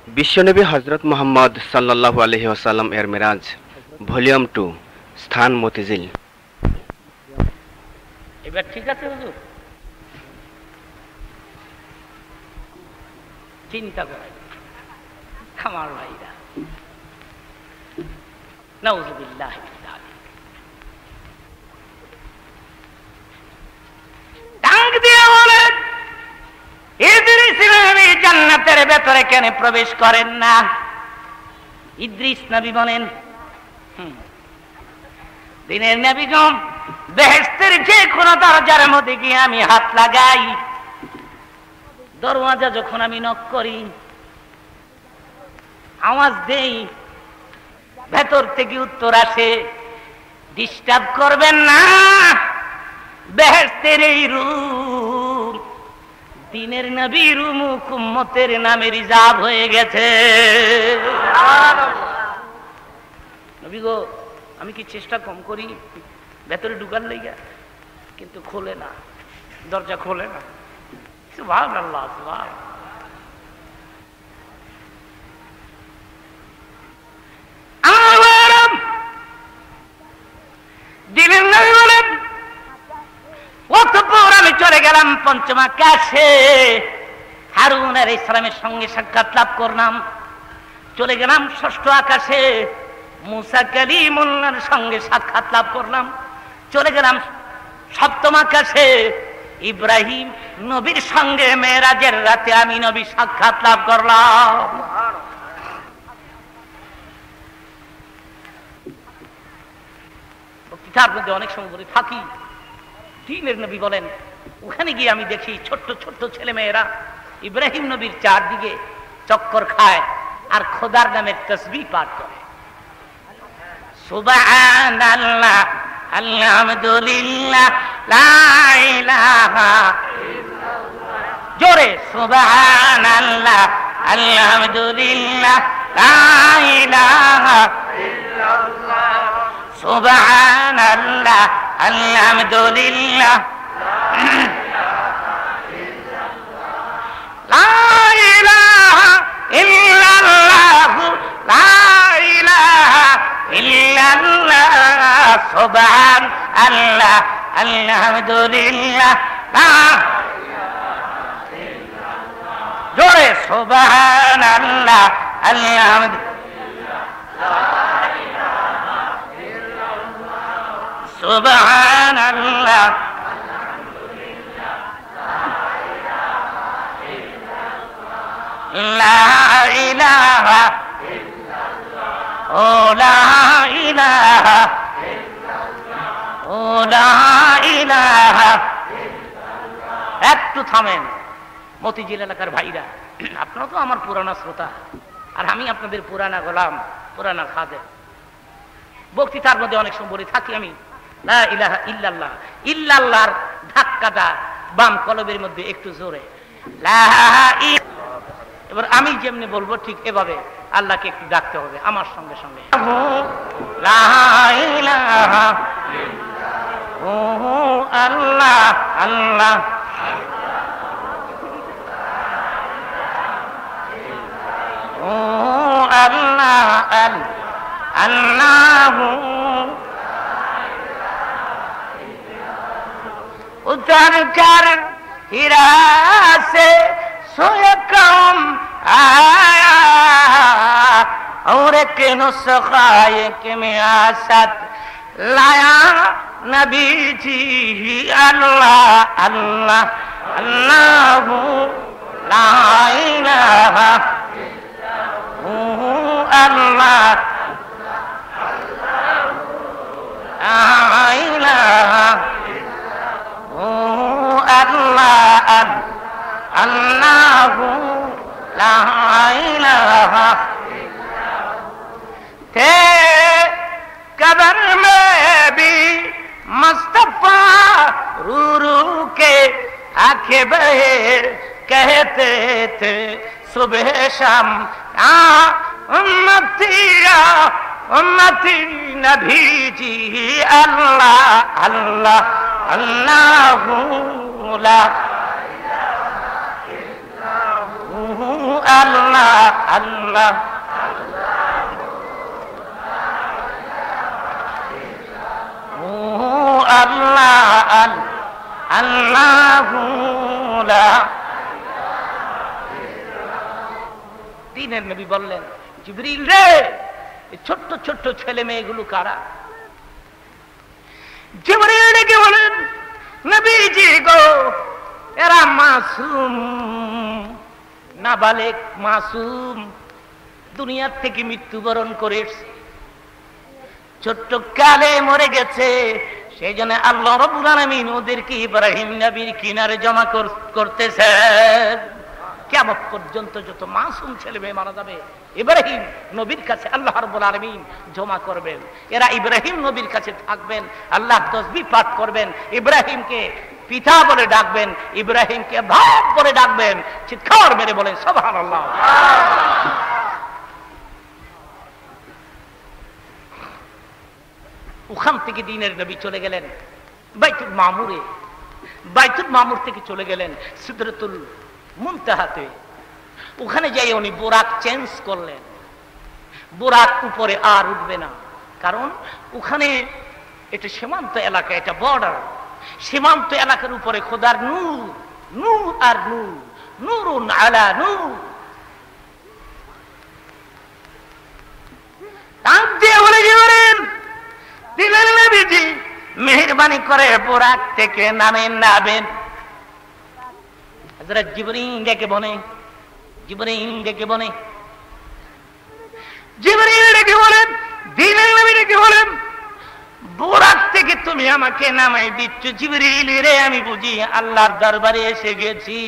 বিশ্বনবী হযরত মুহাম্মদ সাল্লাল্লাহু আলাইহি ওয়াসাল্লাম এর মিরাজ ভলিউম 2 স্থান মতিঝিল। এবার ঠিক আছে হুজুর? চিন্তা করাই আমার ভাইরা, নাউযুবিল্লাহ। ডাক দিয়ে বলেন, ইদ্রিস নবী জান্নাতের ভেতরে কেন প্রবেশ করেন না? ইদ্রিস নবী বলেন, দিনের নবীগণ বেহেশতের যে কোনো দরজার মধ্যে গিয়ে আমি হাত লাগাই, দরওয়াজা যখন আমি নক করি, আওয়াজ দেই, ভেতর থেকে উত্তর আসে, ডিস্টার্ব করবেন না, বেহেশতের এই রুম দিনের নবীর রুম, উম্মতের নামে রিজার্ভ হয়ে গেছে। নবী গো, আমি কি চেষ্টা কম করি ভেতরে ঢুকার লাইগা, কিন্তু খোলে না, দরজা খোলে না। সুবহানাল্লাহ, সুবহানাল্লাহ। দিনের নবী বলেন, অতঃপর আমি চলে গেলাম পঞ্চম আকাশে, হারুন আলাইহিস সালামের সঙ্গে সাক্ষাৎ লাভ করলাম। চলে গেলাম ষষ্ঠ আকাশে, মুসা কালিমুল্লাহর সঙ্গে সাক্ষাৎ লাভ করলাম। চলে গেলাম সপ্তম আকাশে, ইব্রাহিম নবীর সঙ্গে মেরাজের রাতে আমি নবী সাক্ষাৎ লাভ করলাম। বক্তৃতার মধ্যে অনেক সময় বলে থাকি, দিনের নবী বলেন, ওখানে গিয়ে আমি দেখি ছোট্ট ছোট্ট ছেলে মেয়েরা ইব্রাহিম নবীর চারদিকে চক্কর খায় আর খোদার নামের তাসবিহ পাঠ করে। সুবহানাল্লাহ, আলহামদুলিল্লাহ, লা ইলাহা ইল্লাল্লাহ। জোরে সুবহানাল্লাহ, আলহামদুলিল্লাহ, লা ইলাহা ইল্লাল্লাহ। সুবহানাল্লাহ, আলহামদুলিল্লাহ, লা ইলাহা ইল্লাল্লাহ, লা ইলাহা ইল্লাল্লাহ। সুবহানাল্লাহ, আলহামদুলিল্লাহ, লা জোরে সুবহানাল্লাহ, আলহামদুলিল্লাহ, সুবহানাল্লাহ, লা ইলাহা ও লা ইলাহা ও লা ইলাহা। একটু থামেন মতিঝিল এলাকার ভাইরা, আপনারা তো আমার পুরানা শ্রোতা, আর আমি আপনাদের পুরানা গোলাম, পুরানা খাদেম। বক্তৃতার মধ্যে অনেক সময় বলে থাকি আমি, লা ইলাহা ইল্লাল্লাহ, ইল্লাল্লাহর ধাক্কাটা বাম কলবের মধ্যে একটু জোরে, লা ইলাহা। এবার আমি যেমনি বলবো ঠিক এভাবে আল্লাহকে একটু ডাকতে হবে আমার সঙ্গে সঙ্গে। লা ইলাহা ও আল্লাহ, আল্লাহ ও আল্লাহ, আল্লাহ उतर कर हिरा से सोए कौम आया और के नुस्खाए के मियासत लाया नबी जी। अल्लाह अल्लाह अल्लाह ला इलाहा अल्लाह ला इलाहा अल्लाह अल्लाह ला इलाहा। थे कब्र में भी मुस्तफा रू रू के आंखें बहे कहते थे सुबह शाम उम्मतिया उम्मती नबी जी। अल्लाह अल्लाह अल्लाह ला আল্লাহ আল্লাহ ও আল্লাহ আল্লাহু লা। দিনের নবী বললেন, জিবরিল রে, এই ছোট্ট ছোট্ট ছেলে মেয়েগুলো কারা? জিবরিল ডেকে বলেন, নবীজি গো, এরা মাসুম, নাবালেক, মাসুম, দুনিয়ার থেকে মৃত্যুবরণ করে ছোট্ট কালে মরে গেছে। সেই জন্য আল্লাহ রাব্বুল আলামিন ওদেরকে ইব্রাহিম নবীর কিনারে জমা করতেছে। কিয়ামত পর্যন্ত যত মাসুম ছেলে মেয়ে মারা যাবে, ইব্রাহিম নবীর কাছে আল্লাহ রাব্বুল আলামিন জমা করবেন। এরা ইব্রাহিম নবীর কাছে থাকবেন, আল্লাহ তাসবিহ পাঠ করবেন, ইব্রাহিমকে পিতা বলে ডাকবেন, ইব্রাহিমকে বাপ বলে ডাকবেন। চিৎকার মেরে বলেন সুবহানাল্লাহ। ওখান থেকে দিনের নবী চলে গেলেন বাইতুল মামুরে। বাইতুল মামুর থেকে চলে গেলেন সিদরাতুল মুনতাহাতে। ওখানে যাই উনি বোরাক চেঞ্জ করলেন। বোরাক উপরে আর উঠবে না, কারণ ওখানে এটা সীমান্ত এলাকা, এটা বর্ডার। সীমান্ত এলাকার উপরে খোদার নূর, নূর আর নূর, নূরুন আলা নূর। মেহরবানি করে বোরাক থেকে নামেন। হযরত জিবরিল ডেকে বলে, জিবরিল ডেকে বলেন, দিনের নবী ডেকে বলেন, বোরাক থেকে তুমি আমাকে নামাই দিচ্ছ জিবরিল রে, আমি বুঝি আল্লাহর দরবারে এসে গেছি।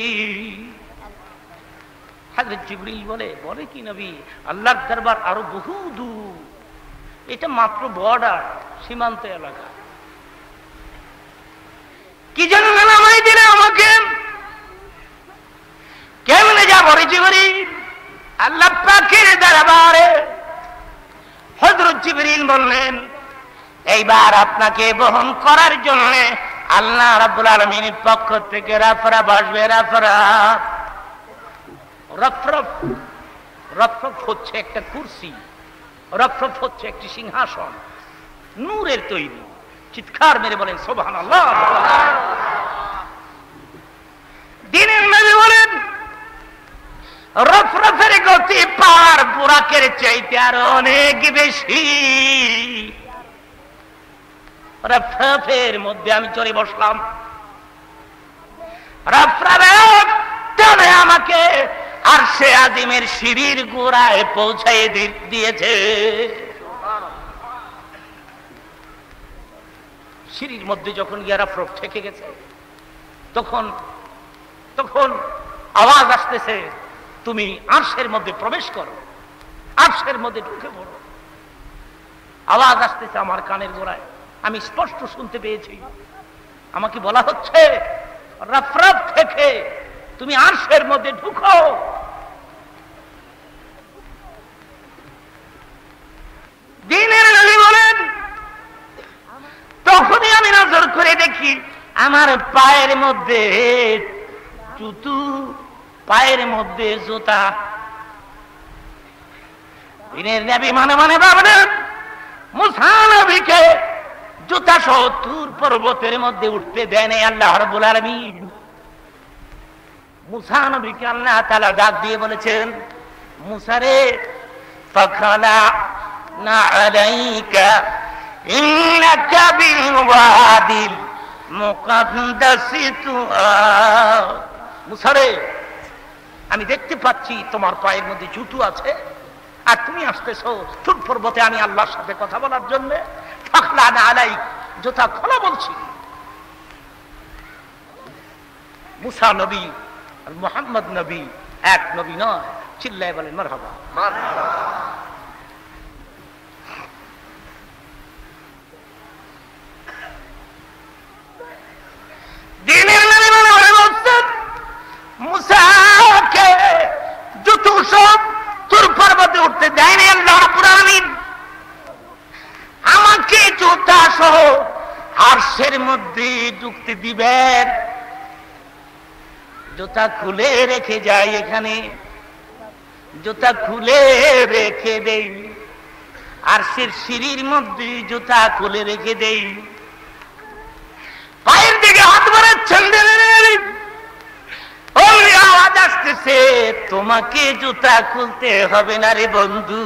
হযরত জিবরিল বলে কি নবী, আল্লাহর দরবার আরো বহু দূর, এটা মাত্র বর্ডার, সীমান্ত এলাকা। কি জন্য নামাই দিলে আমাকে? কেমনে যাবো রে জিবরিল আল্লাহ পাকের দরবারে? হযরত জিবরিল বললেন, এইবার আপনাকে বহন করার জন্য আল্লাহ রাব্বুল আলামিনের পক্ষ থেকে রাফরাফ আসবে। রাফরাফ হচ্ছে একটা কুরসি, রাফরাফ হচ্ছে একটি সিংহাসন, নূরের তৈরি। চিৎকার মেরে বলেন সুবহানাল্লাহ। দিনের নবী বলেন, রাফরাফের গতি পার বুরাকের চাইতে আরো অনেক বেশি। রাফরাফের মধ্যে আমি চড়ে বসলাম। রাফরাফ টানে আমাকে আরশে আজিমের সিঁড়ির গোড়ায় পৌঁছায় দিয়েছে। সিঁড়ির মধ্যে যখন গিয়ে রাফরাফ ঠেকে গেছে, তখন আওয়াজ আসতেছে, তুমি আরশের মধ্যে প্রবেশ করো, আরশের মধ্যে ঢুকে পড়ো। আওয়াজ আসতেছে আমার কানের গোড়ায়, আমি স্পষ্ট শুনতে পেয়েছি। আমাকে বলা হচ্ছে, রাফরাফ থেকে তুমি আরশের মধ্যে ঢুকো। দিনের নবী বলেন, তখনই আমি নজর করে দেখি আমার পায়ের মধ্যে জুতো, পায়ের মধ্যে জুতা। দিনের নবী মানে ভাবলেন, মুসা নবীকে জুতা সহ তুর পর্বতের মধ্যে উঠতে দেন আল্লাহ রাব্বুল আলামিন। মুসা নবীকে আল্লাহ তাআলা ডাক দিয়ে বলেছেন, মুসা রে, ফাখালা না আলাইকা ইন্নাকা বিল ওয়াদিল মুকাদ্দাসি তুআ। মুসা রে, আমি দেখতে পাচ্ছি তোমার পায়ের মধ্যে জুতো আছে, আর তুমি আসতেছো তুর পর্বতে আমি আল্লাহর সাথে কথা বলার জন্য। ফাখলা না আলাইক, জুতা খোলা বলছি। মুসা নবী আর মুহাম্মদ নবী এক নবী নয়। চিল্লায় বলেন মারহাবা। দিনের নবী বলে বলছেন, মুসাকে জুতো সব তুর পর্বতে উঠতে দেয়নি আল্লাহ রাব্বুল আলামিন। আমাকে জুতা সহ আরশের মধ্যে ঢুকতে দিবেন। জুতা খুলে রেখে যায় এখানে। জুতা খুলে রেখে দেই, আর সিঁড়ির মধ্যে জুতা খুলে রেখে দেই। পায়ের দিকে হাত বাড়াচ্ছেন, আওয়াজ আসতেছে, তোমাকে জুতা খুলতে হবে না রে বন্ধু।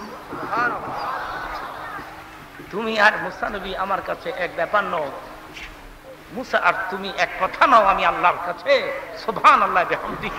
তুমি আর মুসা নবী আমার কাছে এক ব্যাপার নও, মুসা আর তুমি এক কথা নও আমি আল্লাহর কাছে। সুবহানাল্লাহ বিহামদিহি।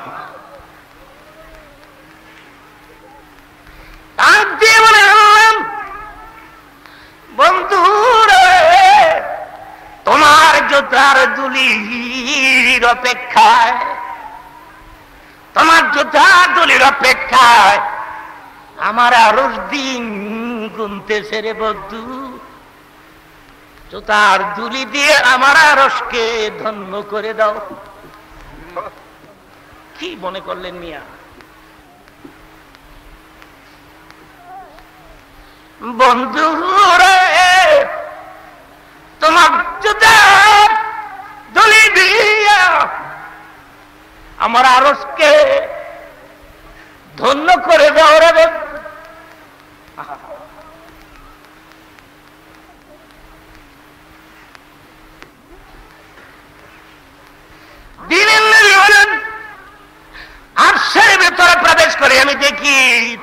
বন্ধু রে, তোমার জুতার দুলির অপেক্ষায়, তোমার জুতার দুলির অপেক্ষায় আমার আরো দিন গুনতেছে রে বন্ধু। জুতার দুলি দিয়ে আমার আরশকে ধন্য করে দাও। কি মনে করলেন মিয়া? বন্ধু রে, তোমার জুতার দুলি দিয়া আমার আরশকে ধন্য করে দাও রে বন্ধু। দিনের নবী বলেন, আরশের ভেতরে প্রবেশ করে আমি দেখি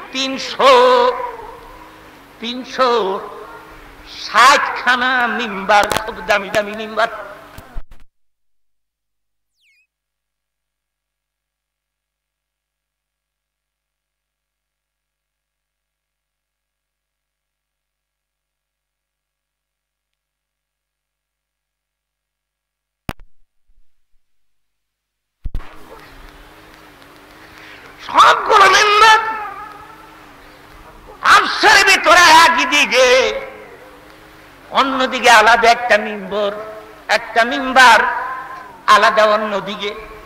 360 খানা মিম্বার, খুব দামি দামি মিম্বার। সবগুলো মিম্বার আরশের ভিতরে একদিকে, অন্যদিকে আলাদা একটা মিম্বার আলাদা অন্যদিকে।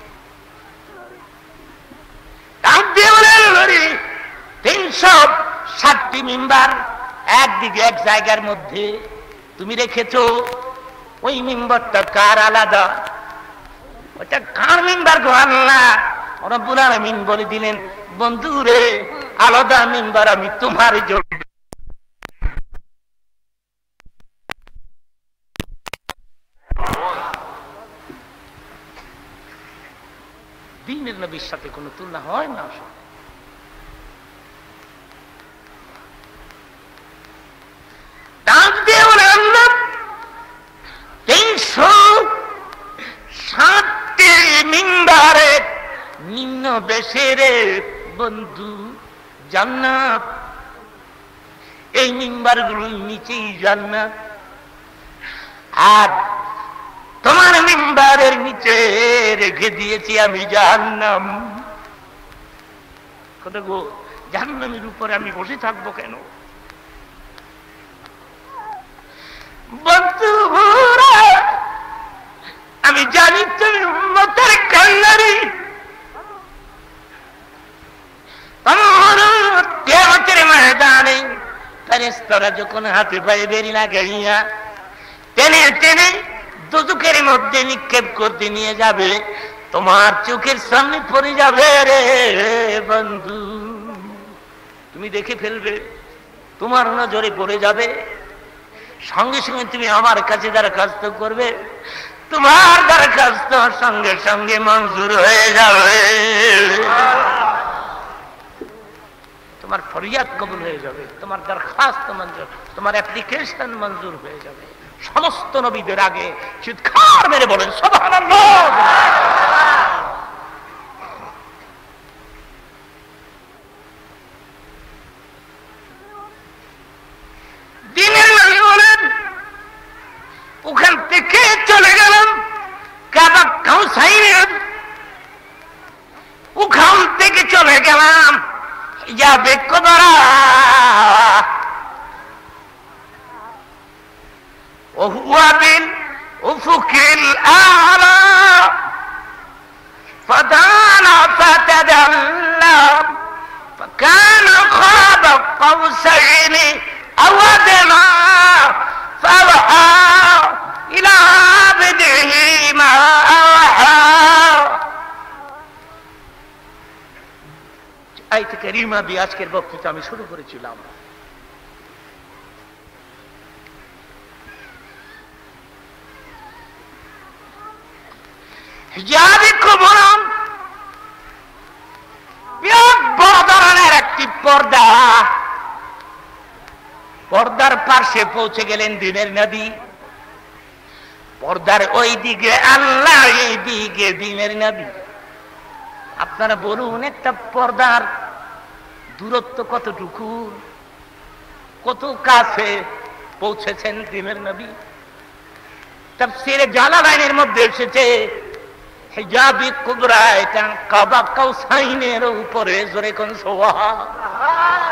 360টি মিম্বার একদিকে এক জায়গার মধ্যে তুমি রেখেছো। ওই মিম্বরটা কার আলাদা? ওটা কার মিম্বার গো আল্লাহ? রব্বুল আলামিন বলে দিলেন, বন্ধু রে, আলাদা মিম্বার আমি তোমার জন্য। দ্বীনের নবীর সাথে কোনো তুলনা হয় না। 360টি মিম্বারে নিম্ন বেশের বন্ধু জান্নাত। এই মিম্বার গুলোর নিচেই জান্নাত, আর তোমার মিম্বারের নিচে রেখে দিয়েছি আমি জাহান্নাম। কথা গো, জাহান্নামের উপরে আমি বসে থাকবো কেন? বন্ধু আমি জানি তুমি উম্মতের কান্নারি। কিয়ামতের ময়দানে ফেরেশতারা যখন হাতে পায়ে বেরি লাগাইয়া টেনে টেনে দুজকের মধ্যে নিক্ষেপ করতে নিয়ে যাবে, তোমার চোখের সামনে পড়ে যাবে রে বন্ধু। তুমি দেখে ফেলবে, তোমার নজরে পড়ে যাবে, সঙ্গে সঙ্গে তুমি আমার কাছে দরখাস্ত করবে, তোমার দরখাস্ত সঙ্গে সঙ্গে মঞ্জুর হয়ে যাবে, তোমার ফরিয়াদ কবুল হয়ে যাবে, তোমার দরখাস্ত মঞ্জুর, তোমার অ্যাপ্লিকেশন মঞ্জুর হয়ে যাবে। সমস্ত নবীদের আগে চিৎকার মেরে বলেন সুবহানাল্লাহ। দিনের নবী বলেন, ওখান থেকে চলে গেলাম কাবা কাউসাইন, ওখান থেকে চলে গেলাম যাবে কুবরা, وهو بالأفق الأعلى فدنا فتدلى فكان قاب قوسين أو أدنى فأوحى إلى عبده ما أوحى আয়াত কারীমা দিয়ে আজকের বক্তৃতা আমি শুরু করেছিলাম। হিজাবে কুবরা বিরাট বড় ধরনের একটি পর্দা। পর্দার পাশে পৌঁছে গেলেন দিনের নবী। পর্দার ওই দিকে আল্লাহ, এই দিকে দিনের নবী। আপনারা বলুন, একটা পর্দার দূরত্ব কতটুকু, কত কাছে পৌঁছেছেন দিনের নবী। তাফসীরে জালালাইনের মধ্যে এসেছে হিজাবে কুবরা এটা কাবা কাউসাইনের উপরে। জোরে কোন সুবহানাল্লাহ।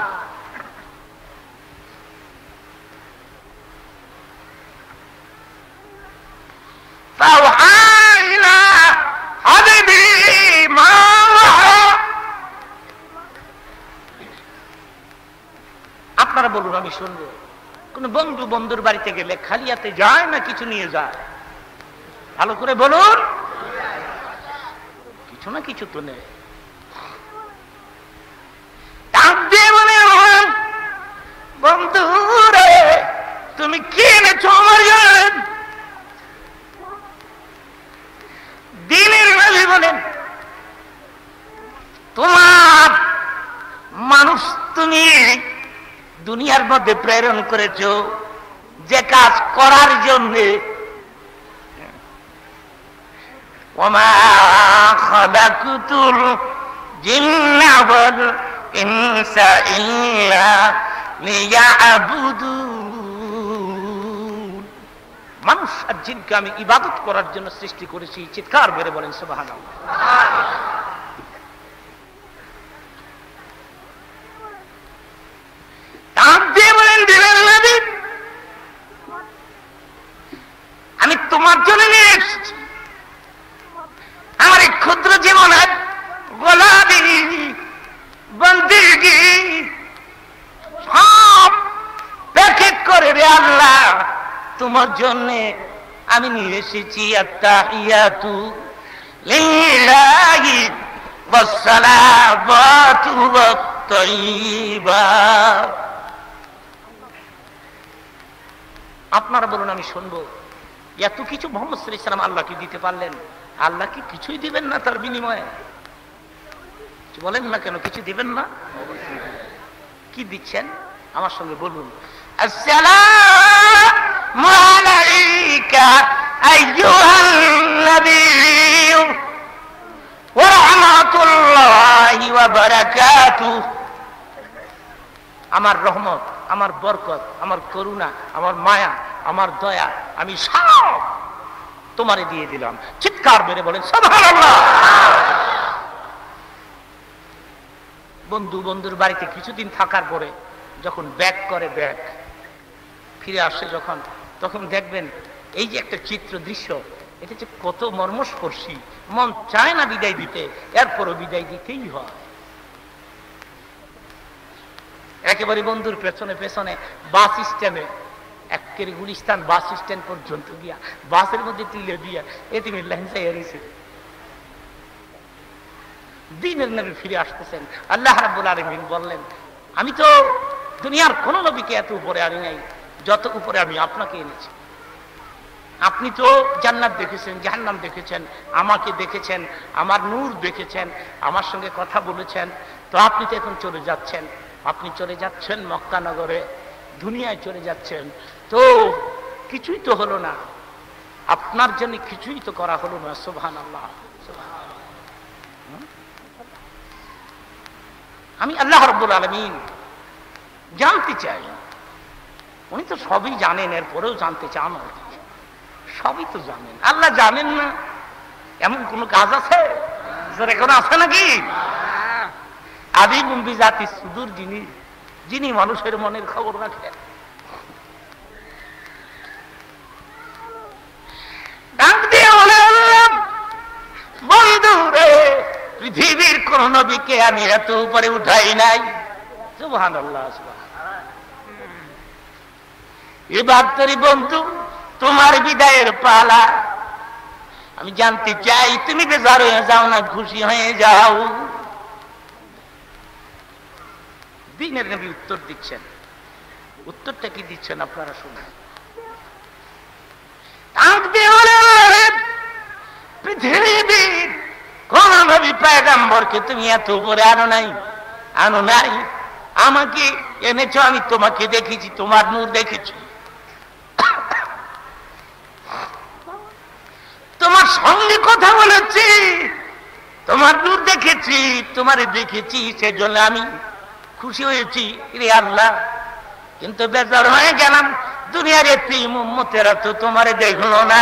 আপনারা বলুন, আমি শুনবো। কোন বন্ধু বন্ধুর বাড়িতে গেলে খালি হাতে যায় না কিছু নিয়ে যায়? ভালো করে বলুন। কিছু না কিছু তো নেই। বন্ধু রে, তুমি কি এনেছো আমার জন্য? দিনের নবী বলেন, তোমার মানুষ তুমি দুনিয়ার মধ্যে প্রেরণ করেছো যে কাজ করার জন্য। ওমা খালাকুতুল জিন্না ওয়াল ইনসা ইল্লা লিয়াবুদুন। মানুষ আর জিনকে আমি ইবাদত করার জন্য সৃষ্টি করেছি। চিৎকার করে বলেন সুবহানাল্লাহ। আমি তোমার জন্য নিয়ে এসেছি আমার এই ক্ষুদ্র জীবনের গোলামি বন্দেগী সব প্যাকেট করে রে আল্লাহ তোমার জন্য আমি নিয়ে এসেছি। আত্তাহিয়াতু লিল্লাহি ওয়াসসালাওয়াতু ওয়াত-তাইয়্যিবাত। আপনারা বলুন, আমি শুনবো। এত কিছু মুহাম্মদ সাল্লাল্লাহু আলাইহি ওয়াসাল্লাম আল্লাহকে দিতে পারলেন, আল্লাহ কি কিছুই দিবেন না তার বিনিময়ে? বলেন না কেন, কিছু দিবেন না? কি দিচ্ছেন আমার সঙ্গে বলুন। আসসালামু আলাইকা আইয়ুহান নাবিয়্যু ওয়া রাহমাতুল্লাহি ওয়া বারাকাতুহু। আমার রহমত, আমার বরকত, আমার করুণা, আমার মায়া, আমার দয়া আমি সব তোমারে দিয়ে দিলাম। চিৎকার মেরে বলেন সুবহানাল্লাহ। বন্ধু বন্ধুর বাড়িতে কিছুদিন থাকার পরে যখন ব্যাক করে, ব্যাক ফিরে আসে যখন, তখন দেখবেন এই যে একটা চিত্র দৃশ্য, এটা যে কত মর্মস্পর্শী। মন চায় না বিদায় দিতে, এরপরও বিদায় দিতেই হয়। একেবারে বন্ধুর পেছনে পেছনে বাস স্ট্যান্ডে, একেবারে গুলিস্তান বাস স্ট্যান্ড পর্যন্ত গিয়া বাসের মধ্যে তুলে দিয়া এতিমের লাইন চাইয়া রয়েছে। দিনের নবী ফিরে আসতেছেন। আল্লাহ রাব্বুল আলামিন বললেন, আমি তো দুনিয়ার কোন নবীকে এত উপরে আনি নাই যত উপরে আমি আপনাকে এনেছি। আপনি তো জান্নাত দেখেছেন, জাহান্নাম দেখেছেন, আমাকে দেখেছেন, আমার নূর দেখেছেন, আমার সঙ্গে কথা বলেছেন। তো আপনি তো এখন চলে যাচ্ছেন, আপনি চলে যাচ্ছেন মক্কা নগরে, দুনিয়ায় চলে যাচ্ছেন। তো কিছুই তো হলো না, আপনার জন্য কিছুই তো করা হলো না। সুবহানাল্লাহ। আমি আল্লাহ রাব্বুল আলামিন জানতে চাই, উনি তো সবই জানেন, এরপরেও জানতে চান। সবই তো জানেন, আল্লাহ জানেন না এমন কোন কাজ আছে? এখন আছে নাকি? আদি মুম্বি জাতি সুদূর যিনি, যিনি মানুষের মনের খবর রাখেন। বন্ধু রে, পৃথিবীর কোন নবীকে আমি এত উপরে উঠাই নাই। সুবহানাল্লাহ। এবার তোর বন্ধু তোমার বিদায়ের পালা। আমি জানতে চাই তুমি বেজার হয়ে যাও না খুশি হয়ে যাও? দ্বীনের নবী উত্তর দিচ্ছেন। উত্তরটা কি দিচ্ছেন আপনারা শুনুন। পৃথিবীর কোন নবী পয়গম্বরকে তুমি এত উপরে আনো নাই, আমাকে এনেছো, আমি তোমাকে দেখেছি, তোমার নূর দেখেছি, তোমার সঙ্গে কথা বলেছি, তোমার নূর দেখেছি, তোমারে দেখেছি, সেজন্য আমি খুশি হয়েছি রে আল্লাহ। কিন্তু বেজার হয়ে গেলাম, দুনিয়ার এতিম উম্মতেরা তো তোমারে দেখলো না।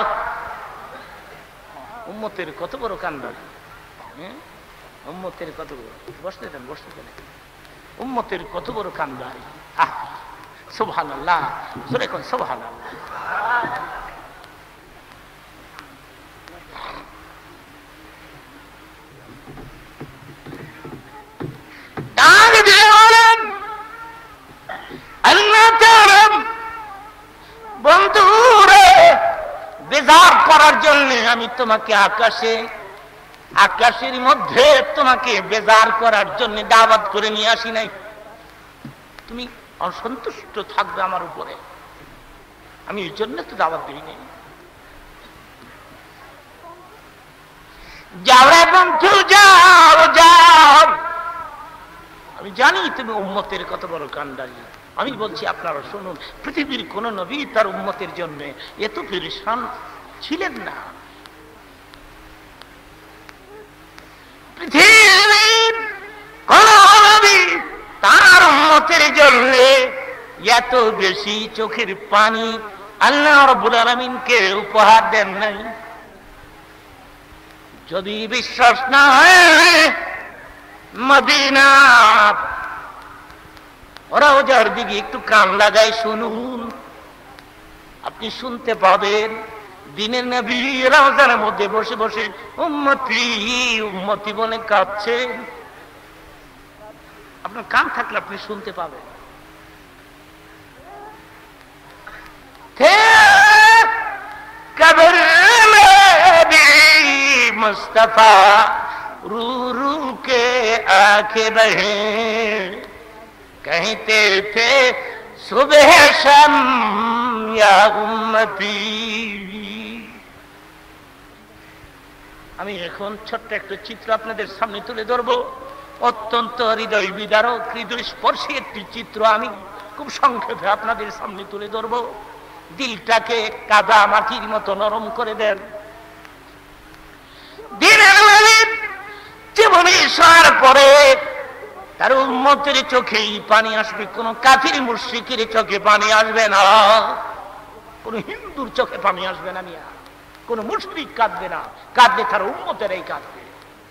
উম্মতের কত বড় কান্ডার, উম্মতের কত বড়, বসতে দেন উম্মতের কত বড় কান্ডার। সুবহানাল্লাহ, জোরে কোন সুবহানাল্লাহ। বন্ধুরে বেজার করার জন্য আমি তোমাকে আকাশের মধ্যে তোমাকে বেজার করার জন্য দাওয়াত করে নিয়ে আসি নাই। তুমি অসন্তুষ্ট থাকবে আমার উপরে, আমি এই জন্য তো দাওয়াত দিই নাই। যাও রে বন্ধু যাও, আমি জানি তুমি উম্মতের কত বড় কান্ডারি। আমি বলছি আপনারা শুনুন, পৃথিবীর কোন নবী তার উম্মতের জন্য এত পেরেশান ছিলেন না। পৃথিবীর কোন নবী তার উম্মতের জন্য এত বেশি চোখের পানি আল্লাহ রাব্বুল আলামিনকে উপহার দেন নাই। যদি বিশ্বাস না হয়, মদিনা রওজার দিকে একটু কান লাগাই শুনুন, আপনি শুনতে পাবেন দিনের নবী রওজার মধ্যে বসে বসে উম্মতি উম্মতি বলে কাঁদছেন। আপনার কান থাকলে আপনি শুনতে পাবেন। কবর মুস্তফা रू रू के आंखें बहे, कहते थे सुबह शाम या उम्मती। আমি এখন ছোট্ট একটা চিত্র আপনাদের সামনে তুলে ধরবো, অত্যন্ত হৃদয় বিদারক, হৃদয় স্পর্শী একটি চিত্র আমি খুব সংক্ষেপে আপনাদের সামনে তুলে ধরবো। দিলটাকে কাদা মাটির মতো নরম করে দেন। দিনের মালিক জীবনে আসার পরে তার উম্মতের চোখেই পানি আসবে, কোন কাফির মুশরিকের চোখে পানি আসবে না, কোন হিন্দুর চোখে পানি আসবে না, মিয়া কোন মুশরিক কাঁদবে না, কাঁদবে তার উম্মতেরাই কাঁদবে।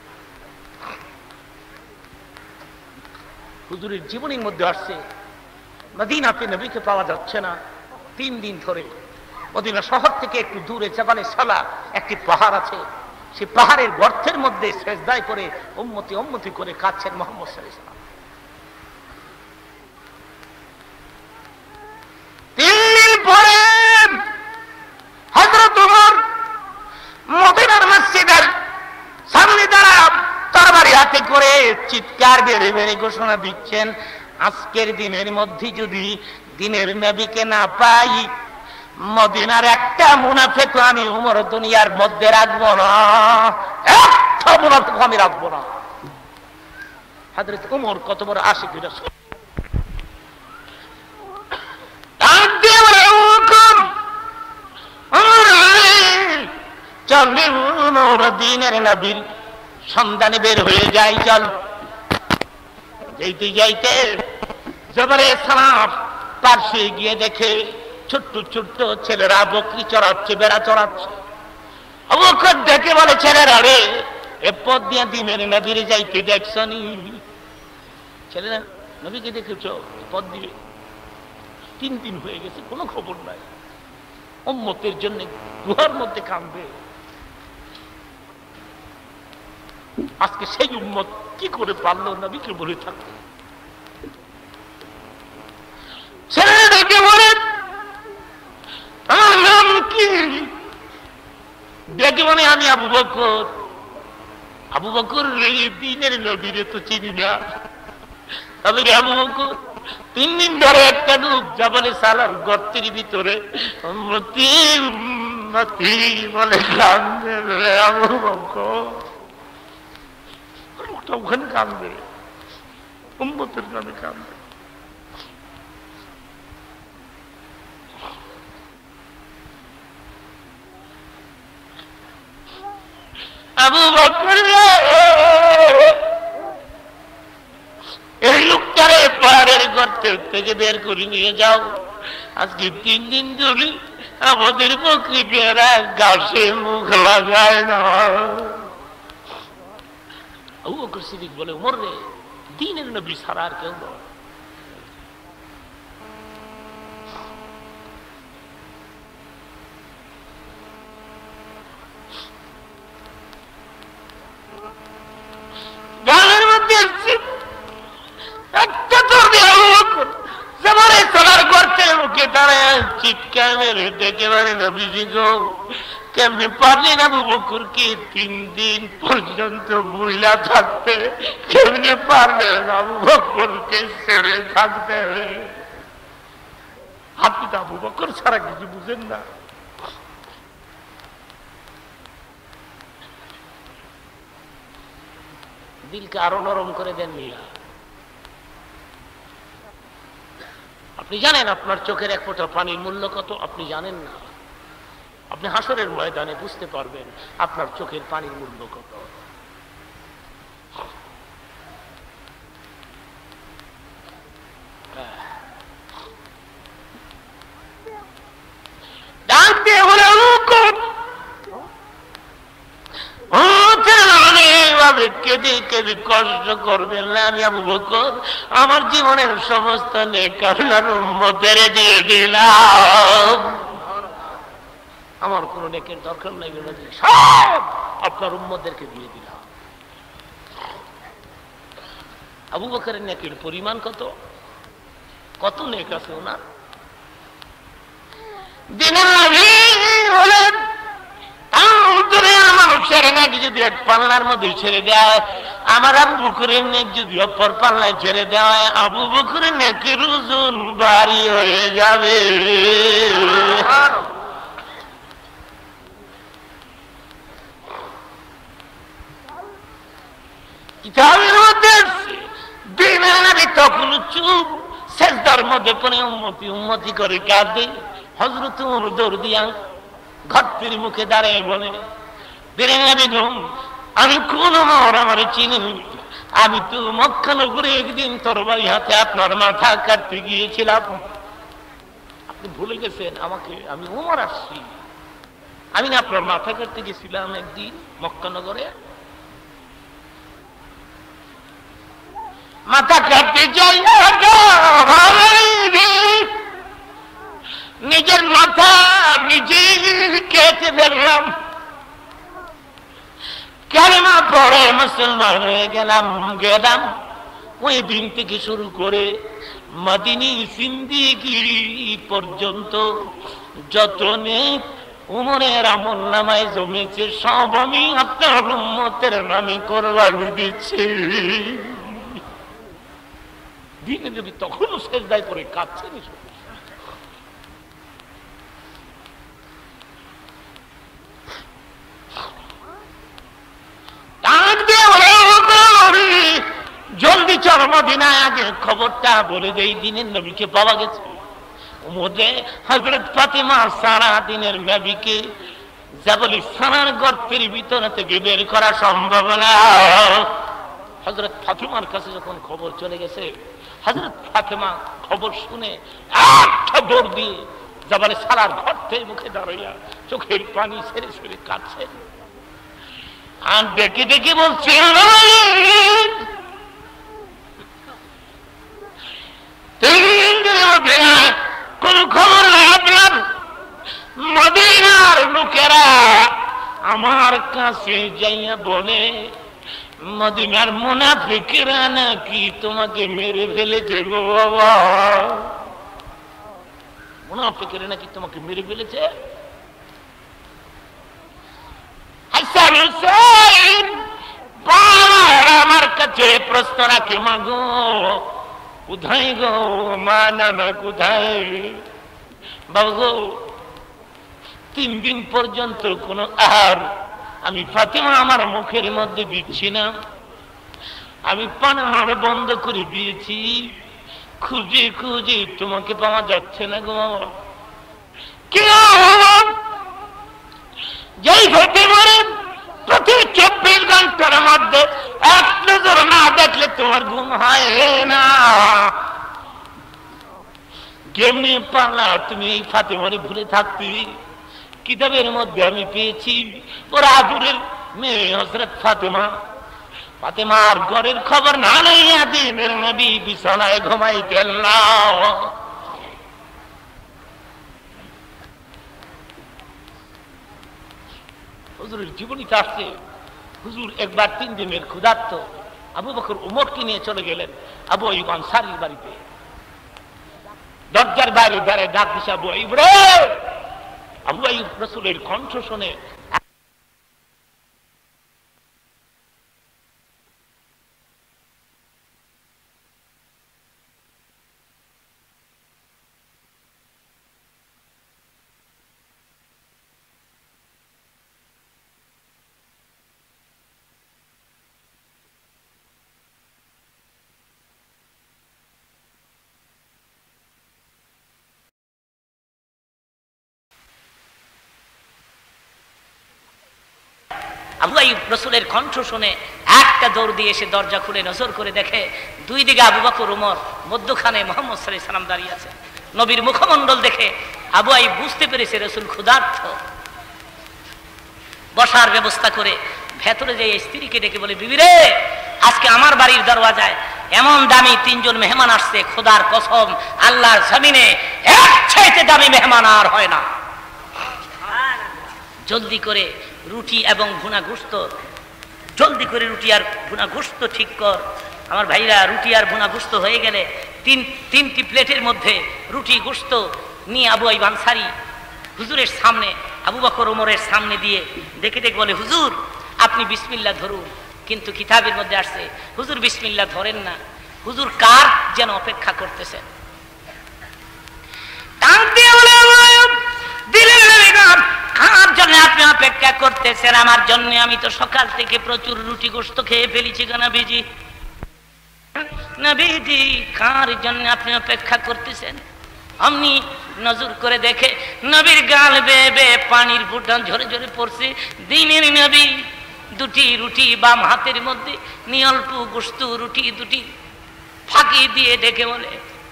হুজুরের জীবনের মধ্যে আসছে, মদিনাতে নবীকে পাওয়া যাচ্ছে না 3 দিন ধরে। মদিনা শহর থেকে একটু দূরে জাবালে সালা একটি পাহাড় আছে, সেই পাহাড়ের গর্তের মধ্যে সেজদায় করে উম্মতি উম্মতি করে কাঁদছেন মুহাম্মদ সাল্লাল্লাহু আলাইহি ওয়াসাল্লাম। 3 দিন পরে হযরত ওমর মদিনার মসজিদের সামনে দাঁড়া তরবারি হাতে করে চিৎকার বেড়ে বেড়ে ঘোষণা দিচ্ছেন, আজকের দিনের মধ্যে যদি দিনের নবীকে না পাই, মদিনার একটা মুনাফিক আমি উমর দুনিয়ার মধ্যে রাখবো না, একটা মুনাফিক আমি রাখবো না। হযরত উমর কত বড় আশিক রাসূল। চল উমর দিনের নবীর সন্ধানে বের হয়ে যাই, চল। যাইতে যাইতে জবরে সালাম পার্শ্বে গিয়ে দেখে ছোট্ট ছোট্ট ছেলেরা বকরি চড়াচ্ছে, বেড়া চড়াচ্ছে। আবু বকর দেখে বলে, ছেলেরা রে, এ পথ দিয়ে দিনের নবীরে যাইতে দেখছনি? ছেলেরা, নবীকে দেখেছো? পথ দিবে 3 দিন হয়ে গেছে, কোনো খবর নাই। উম্মতের জন্য গুহার মধ্যে কাঁদবে। আজকে সেই উম্মত কি করে পারলো নবীকে বলে থাকতে? ছেলেরা দেখে বলে, আমার নাম কি? দেখে মানে আমি আবু বকর। আবু বকর দিনের নবীরে তো চিনি না, তবে আবু বকর 3 দিন ধরে একটা লোক জাবালে সালার গর্তের ভিতরে উম্মতি উম্মতি বলে কান্দে রে আবু বকর। লোকটা ওখানে কান্দে, উম্মতের নামে কান্দে। আবু বকর এই লোকটারে পাহাড়ের গর্তের থেকে বের করে নিয়ে যাও। আজকে 3 দিন ধরে আমাদের বকরিরা গাছে মুখ লাগায় না। আবু বকর সিদ্দিক বলে, ওমর রে, দ্বীনের নবী ছাড়া আর কেউ নয়। গানের মধ্যে একটা তোর আবু বকর জামানে চলার করতে মুখে দাঁড়ায় চিৎকার মেরে ডেকে মানে নবীজি গো, কেমনি পারলেন আবু বকরকে 3 দিন পর্যন্ত মহিলা থাকতে? কেমনি পারলেন আবু বকরকে ছেড়ে থাকতে? আপনি তো আবু বকর ছাড়া কিছু বুঝেন না। দিলকে আরো নরম করে দেন মিয়া। আপনি জানেন আপনার চোখের এক ফোঁটা পানির মূল্য কত? আপনি জানেন না। আপনি হাসরের ময়দানে বুঝতে পারবেন আপনার চোখের পানির মূল্য কত। কেঁদে কেঁদে কষ্ট করবেন না, আমি আবু বকর আমার জীবনের সমস্ত নেক আপনার উম্মতের দিয়ে দিলাম। আমার কোন নেকের দরকার নাই, সব আপনার উম্মতদেরকে দিয়ে দিলাম। আবু বকরের নেকের পরিমাণ কত? কত নেক আছে ওনার। দিনের নবী বলেন, মানুষের নেক যদি এক পাল্লার মধ্যে ছেড়ে দেয়, আমার আবু বকরের নেক যদি অপর পাল্লায় ছেড়ে দেওয়া, আবু বকরের নেকের ওজন ভারী হয়ে যাবে। কিতাবের মধ্যে দিনের নবী তখন চুপ, সেজদার মধ্যে পড়ে উম্মতি উম্মতি করে কাঁদে। হযরত ওমর দৌড় দিয়া ঘরটির মুখে দাঁড়িয়ে বলে, আমি কোন ওমর, আমার চিনি? আমি তো মক্কা নগরে একদিন তরবারি হাতে আপনার মাথা কাটতে গিয়েছিলাম। আপনি ভুলে গেছেন আমাকে? আমি ওমর আসছি। আমি না আপনার মাথা কাটতে গেছিলাম একদিন মক্কা নগরে? মাথা কাটতে যাই নিজের মাথা নিজে কেটে ফেললাম। কালেমা পড়ে মুসলমান হয়ে গেলাম। ওই দিন থেকে শুরু করে মদিনী জিন্দেগি পর্যন্ত যত নেক উমরের আমল নামায় জমেছে, সব আমি আপনার উম্মতের নামে কোরবানি দিচ্ছি। দিনে যদি তখনও সেজদায় পড়ে কাঁদছেন। জলদি চল মদিনায়, আগে খবরটা বলে দেই দিনের নবীকে পাওয়া গেছে। মধ্যে হযরত ফাতেমা সারা দিনের নবীকে জাবলি সারার গর্তের ভিতরে থেকে বের করা সম্ভব না। হযরত ফাতেমার কাছে যখন খবর চলে গেছে, হযরত ফাতেমা খবর শুনে একটা দৌড় দিয়ে জাবলে সারার ঘর থেকে মুখে দাঁড়াইয়া চোখের পানি ছেড়ে ছেড়ে কাঁদছেন। আর দেখে দেখে বলছেন, কোন খবর নাই আপনার? মদিনার লোকেরা আমার কাছে যাইয়া বলে, মদিনার মুনাফিকরা নাকি তোমাকে মেরে ফেলেছে গো বাবা। মুনাফিকরা নাকি তোমাকে মেরে ফেলেছে? হাসান হুসাইন আমার কাছে প্রশ্ন রাখে, মাগো কোথায় গো মা নানা কোথায়? বাবা গো 3 দিন পর্যন্ত কোনো আহার আমি ফাতেমা আমার মুখের মধ্যে দিচ্ছি না, আমি পানাহার বন্ধ করে দিয়েছি, খুঁজে খুঁজে তোমাকে পাওয়া যাচ্ছে না গো বাবা। যেই ফাতেমার প্রতি 24 ঘন্টার মধ্যে এক নজর না দেখলে তোমার ঘুম হয় না, কেমনি পারলা তুমি এই ফাতেমারে ভুলে থাকতে? কিতাবের মধ্যে আমি পেয়েছি ওর আদুরের মেয়ে হযরত ফাতেমা, ফাতেমার ঘরের খবর না লইয়া দিনের নবী বিছানায় ঘুমাইতেন না। হুজুরের জীবনীতে আসছে, হুজুর একবার 3 দিনের ক্ষুধার্ত আবু বকর উমরকে নিয়ে চলে গেলেন আবু আইয়ুব আনসারীর বাড়িতে। দরজার বাইরে দাঁড়ায় ডাক দিছে, আবু আইয়ুব রে। আবু আইয়ুব রাসূলের কণ্ঠ শুনে আবু আইয়ুব রাসূলের কণ্ঠ শুনে একটা দৌড় দিয়ে এসে দরজা খুলে নজর করে দেখে 2 দিকে আবু বকর ওমর, মধ্যখানে মুহাম্মদ সাল্লাল্লাহু আলাইহি সাল্লাম দাঁড়িয়ে আছে। নবীর মুখমণ্ডল দেখে আবু আইয়ুব বুঝতে পেরেছে রাসূল ক্ষুধার্ত। বসার ব্যবস্থা করে ভেতরে যেয়ে স্ত্রীকে ডেকে বলে, বিবি রে, আজকে আমার বাড়ির দরওয়াজায় এমন দামি 3 জন মেহমান আসছে, খোদার কসম আল্লাহর জমিনে এর চাইতে দামি মেহমান আর হয় না। জলদি করে রুটি এবং ভুনা গোশত, জলদি করে রুটি আর ভুনা গোশত ঠিক কর। আমার ভাইরা, রুটি আর ভুনা গোশত হয়ে গেলে 3টি প্লেটের মধ্যে রুটি গোশত নিয়ে আবু আইয়ুব আনসারী হুজুরের সামনে, আবু বকর ওমরের সামনে দিয়ে দেখে দেখে বলে, হুজুর আপনি বিসমিল্লাহ ধরুন। কিন্তু কিতাবের মধ্যে আসছে হুজুর বিসমিল্লাহ ধরেন না। হুজুর কার যেন অপেক্ষা করতেছেন। আমার জন্য আপনি অপেক্ষা করতেছেন? আমার জন্য? আমি তো সকাল থেকে প্রচুর রুটি গোশত খেয়ে ফেলেছি নবীজি। নবীজি কার জন্য আপনি অপেক্ষা করতেছেন? অমনি নজর করে দেখে নবীর গাল বেয়ে বেয়ে পানির ফোঁটা ঝরে ঝরে পড়ছে। দিনের নবী 2টি রুটি বাম হাতের মধ্যে নিয়ে অল্প গোশত রুটি 2টি ফাঁকি দিয়ে ডেকে বলে,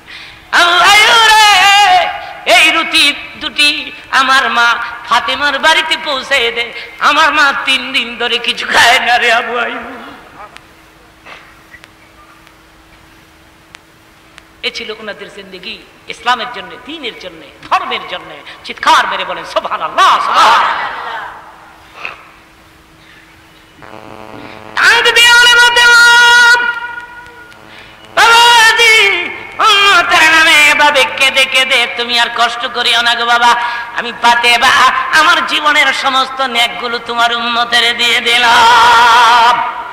এই রুটি 2টি আমার মা ফাতেমার বাড়িতে পৌঁছে দে। আমার মা 3 দিন ধরে কিছু খায় না রে আবু আইয়ুব। এ ছিল ওনাদের জিন্দেগি, ইসলামের জন্য, দ্বীনের জন্য, ধর্মের জন্য। চিৎকার মেরে বলেন সুবহানাল্লাহ, সুবহানাল্লাহ। কেঁদে কেঁদে তুমি আর কষ্ট করিও না গো বাবা, আমি ফাতেমা আমার জীবনের সমস্ত নেকগুলো তোমার উম্মতের দিয়ে দিলাম।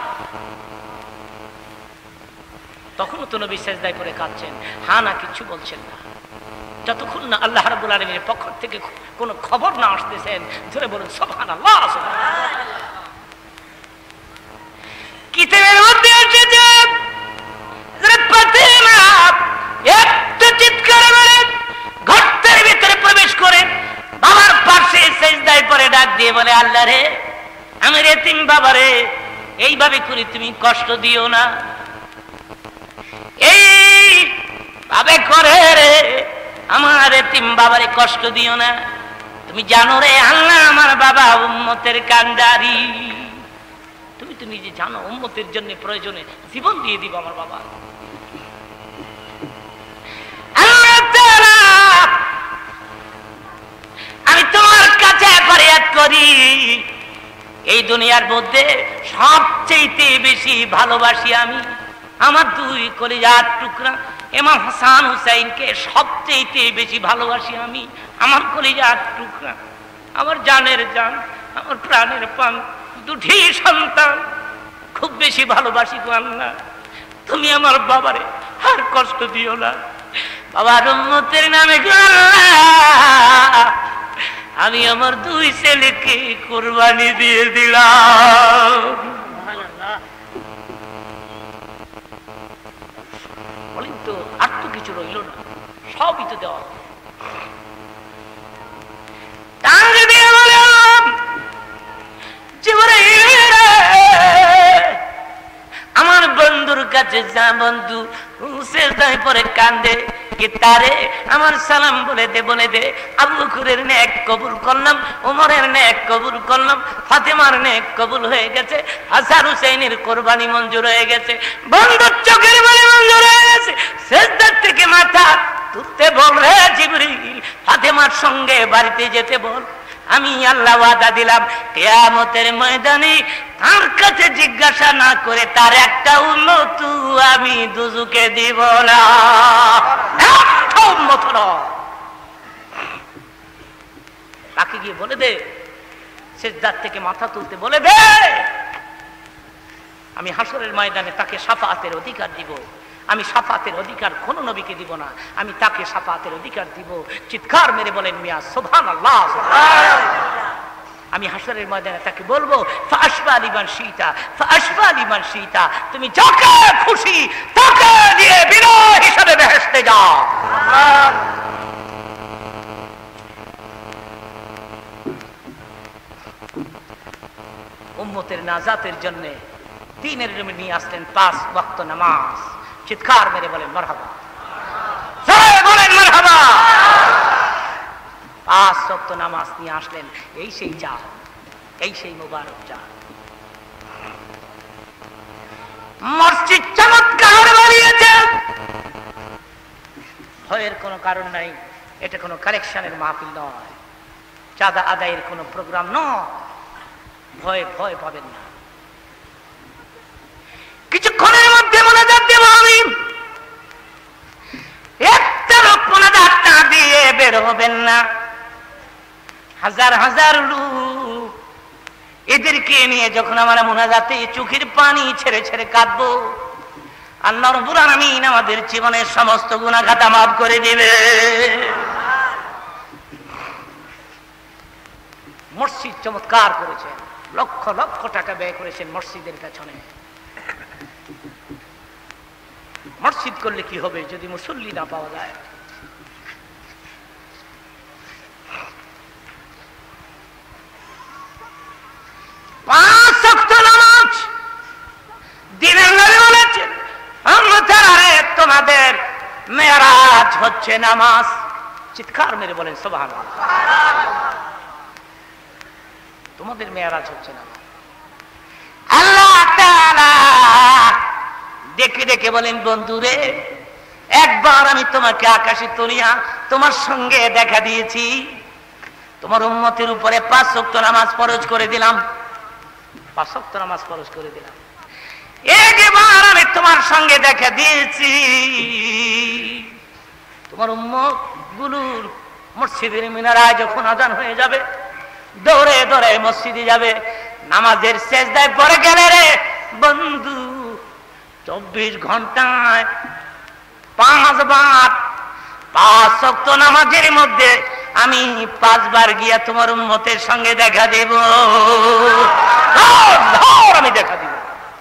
তখনও তো নবী সেজদায় পড়ে কাঁদছেন, হা না কিছু বলছেন না, যতক্ষণ না আল্লাহ রাব্বুল আলামিনের পক্ষ থেকে কোনো খবর না আসতেছেন। ধরে বলুন সুবহানাল্লাহ, সুবহানাল্লাহ। কিতাবের মধ্যে এসেছে ফাতেমা একটু চিৎকার করে ঘরের ভিতরে প্রবেশ করে বাবার পাশে সেজদায় পড়ে ডাক দিয়ে বলে, আল্লাহ রে, আমার এতিম বাবারে এইভাবে করে তুমি কষ্ট দিও না, এই ভাবে করে রে আমার এতিম বাবারে কষ্ট দিও না। তুমি জানো রে আল্লাহ আমার বাবা উম্মতের কান্ডারি। তুমি তো নিজে জানো উম্মতের জন্য প্রয়োজনে জীবন দিয়ে দিব আমার বাবা। আমি তোমার কাছে ফরিয়াদ করি, এই দুনিয়ার মধ্যে সবচেয়ে বেশি ভালোবাসি আমি আমার 2 কলিজার টুকরা ইমাম হাসান হুসাইনকে। সবচেয়ে বেশি ভালোবাসি আমি আমার কলিজার টুকরা, আমার জানের জান, আমার প্রাণের প্রাণ 2টি সন্তান খুব বেশি ভালোবাসি গো আল্লাহ। তুমি আমার বাবারে আর কষ্ট দিও না বাবার উম্মতের নামে গো আল্লাহ আমি আমার দুই ছেলেকে কুরবানি দিয়ে দিলাম। বলেন তো আর তো কিছু রইল না, সবই তো দেওয়া। আমার বন্ধুর কাছে যা, বন্ধু সেজদায় পরে কান্দে কি তারে আমার সালাম বলে দে, বলে দে আবু বকরের নেক কবুল করলাম, ওমরের নেক কবুল করলাম, ফাতেমার নেক কবুল হয়ে গেছে, হাসান হুসাইনের কোরবানি মঞ্জুর হয়ে গেছে, বন্ধুর চোখের বালি মঞ্জুর হয়ে গেছে। সেজদার থেকে মাথা তুলতে বল রে জিবরিল, ফাতেমার সঙ্গে বাড়িতে যেতে বল। আমি আল্লাহ ওয়াদা দিলাম কিয়ামতের ময়দানে তার কাছে জিজ্ঞাসা না করে তার একটা উম্মত আমি দুজকে দিব না। তাকে গিয়ে বলে দে, সিজদার থেকে মাথা তুলতে বলে দে, আমি হাসরের ময়দানে তাকে শাফাআতের অধিকার দিব। আমি শাফাআতের অধিকার কোন নবীকে দিব না, আমি তাকে শাফাআতের অধিকার দিব। চিৎকার মেরে বলেন মিয়া সুবহানাল্লাহ। আমি হাসরের ময়দানে তাকে বলবো ফাশফা লিমান শিতা, ফাশফা লিমান শিতা, তুমি যাকে খুশি তাকে দিয়ে বিনয় হিসাবে বেহেশতে যাও। উম্মতের নাজাতের জন্য দ্বীনের জমি নিয়ে আসলেন 5 ওয়াক্ত নামাজ। চিৎকার মেরে বলেন মারহাবা, জয় বলেন মারহাবা। 5 ওয়াক্ত নামাজ নিয়ে আসলেন, এই সেই চা, এই সেই মুবারক চা। মসজিদ চমৎকার বানিয়েছেন, ভয়ের কোনো কারণ নাই। এটা কোনো কালেকশনের মাহফিল নয়, চাঁদা আদায়ের কোনো প্রোগ্রাম নয়, ভয় ভয় পাবেন না। কিছুক্ষণের মধ্যে মোনাজাত দেব আমি, একটা লোক মোনাজাত না দিয়ে বের হবেন না। হাজার হাজার লোক, এদেরকে নিয়ে যখন আমরা মোনাজাতে চোখের পানি ছেড়ে ছেড়ে কাঁদবো, আল্লাহ রাব্বুল আলামিন আমাদের জীবনের সমস্ত গুনাহ খাতা মাফ করে দিবে। মসজিদ চমৎকার করেছেন, লক্ষ লক্ষ টাকা ব্যয় করেছেন মসজিদের পেছনে। মসজিদ করলে কি হবে যদি মুসল্লি না পাওয়া যায়? পাঁচ ওয়াক্ত নামাজ দিনের নবী বলেছেন, তোমাদের মেরাজ হচ্ছে নামাজ। চিৎকার মেরে বলেন সুবহানাল্লাহ। তোমাদের মেরাজ হচ্ছে নামাজ। আল্লাহ তাআলা ডেকে ডেকে বলেন, বন্ধুরে একবার আমি তোমাকে আকাশে তুলিয়া তোমার সঙ্গে দেখা দিয়েছি, তোমার উম্মতের উপরে 5 ওয়াক্ত নামাজ ফরজ করে দিলাম, 5 ওয়াক্ত নামাজ ফরজ করে দিলাম। একবার আমি তোমার সঙ্গে দেখা দিয়েছি, তোমার উম্মত গুলোর মসজিদের মিনারায় যখন আজান হয়ে যাবে দৌড়ে দৌড়ে মসজিদে যাবে, নামাজের সেজদায় পড়ে গেলে রে বন্ধু 24 ঘন্টায় 5 বার 5 ওয়াক্ত নামাজের মধ্যে আমি 5 বার গিয়া তোমার উম্মতের সঙ্গে দেখা দেব, আমি দেখা দিব।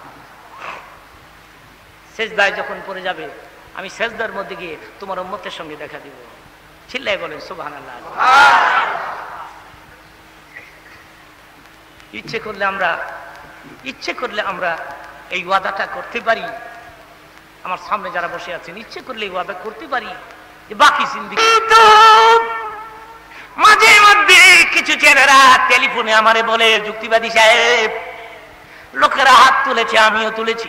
সেজদায় যখন পড়ে যাবে আমি সেজদার মধ্যে গিয়ে তোমার উম্মতের সঙ্গে দেখা দিব। চিল্লায় বলেন সুবহানাল্লাহ। ইচ্ছে করলে আমরা এই ওয়াদাটা করতে পারি। আমার সামনে যারা বসে আছেন ইচ্ছে করলে এই ওয়াদা করতে পারি যে বাকি জিন্দেগি। মাঝে মধ্যে কিছু ছেলেরা টেলিফোনে আমারে বলে, যুক্তিবাদী সাহেব লোকেরা হাত তুলেছে আমিও তুলেছি,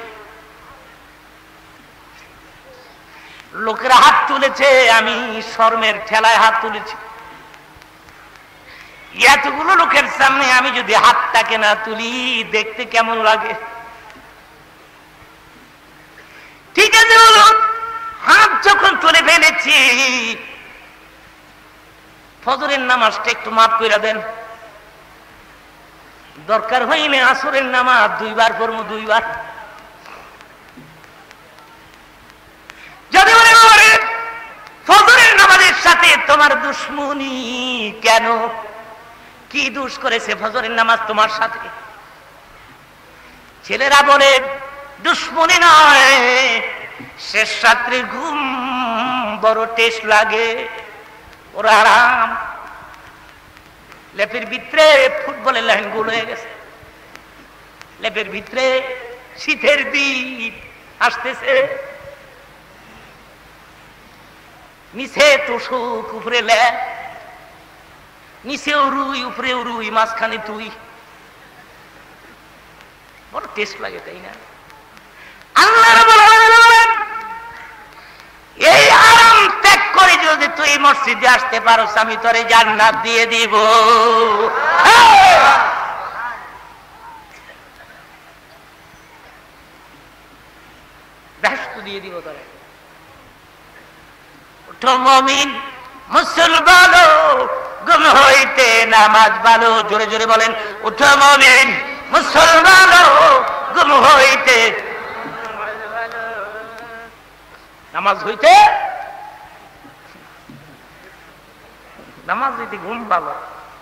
লোকেরা হাত তুলেছে আমি শরমের ঠেলায় হাত তুলেছি, এতগুলো লোকের সামনে আমি যদি হাতটাকে না তুলি দেখতে কেমন লাগে? ঠিক আছে বলো, হাত যখন তুলে ফেলেছি ফজরের নামাজটা একটু মাফ করে দেন, দরকার হইলে আসরের নামাজ 2 বার পড়বো, 2 বার। সাথে তোমার দুশ্মনী কেন? কি দোষ করেছে ফজরের নামাজ তোমার সাথে? ছেলেরা বলে দুশ্মনী নয়, শেষ রাত্রে ঘুম বড় টেস্ট লাগে, ওরা আরাম। লেপের ভিতরে ফুটবলের লাইন গোল হয়ে গেছে, লেপের ভিতরে শীতের দিন আসতেছে, নিচে তোষক উপরে লেপ, নিচেও রুই উপরেও রুই, মাঝখানে তুই, বড় টেস্ট লাগে তাই না? আল্লাহ বলেন এই আরাম ত্যাগ করে যদি তুই মসজিদে আসতে পারো আমি তোরে জান্নাত দিয়ে দিব। বেহেশত দিয়ে দিব তোরে। উঠো মুমিন মুসলমান, গুম হইতে নামাজ ভালো। জোরে জোরে বলেন, উঠো মুমিন মুসলমান, গুম হইতে নামাজ হইতে, নামাজ হইতে ঘুম ভালো।